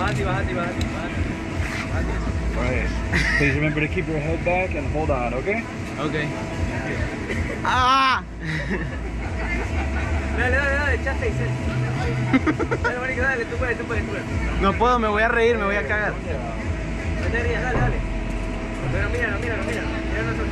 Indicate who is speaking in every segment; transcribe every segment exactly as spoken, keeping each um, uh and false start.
Speaker 1: Bajate, bajate, bajate, bajate.
Speaker 2: Right. Please remember to keep your head back and hold on, okay?
Speaker 1: Okay.
Speaker 3: ¡Ah!
Speaker 1: Dale, dale, dale, echaste y se. Dale, marico, dale, tú puedes, tú puedes, tú puedes.
Speaker 3: No puedo, me voy a reír, me voy a cagar.
Speaker 1: No te rías, dale, dale. Pero míralo, míralo, míralo. Mira nosotros.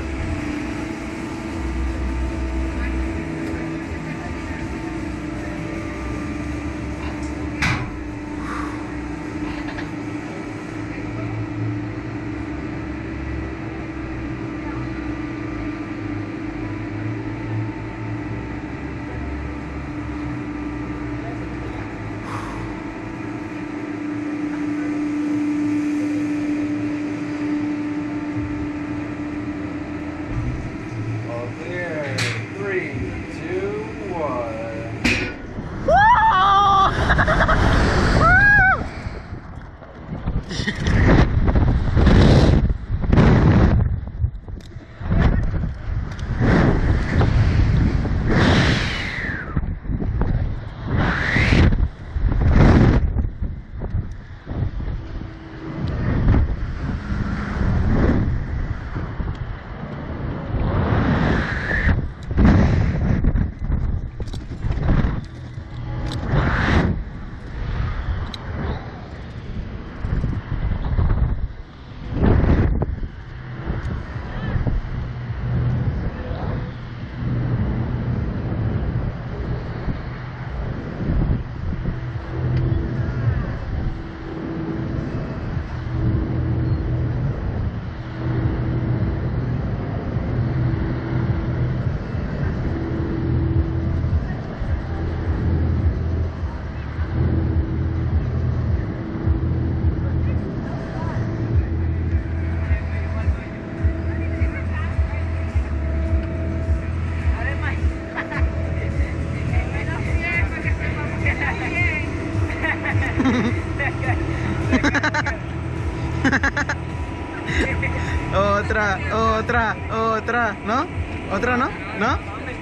Speaker 3: Otra, otra, otra, ¿no? ¿Otra no? ¿No?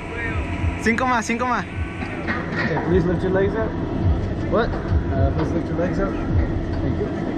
Speaker 3: Cinco más, cinco más.
Speaker 2: Okay, please lift your legs up.
Speaker 3: What?
Speaker 2: Uh, please lift your legs up. Thank you.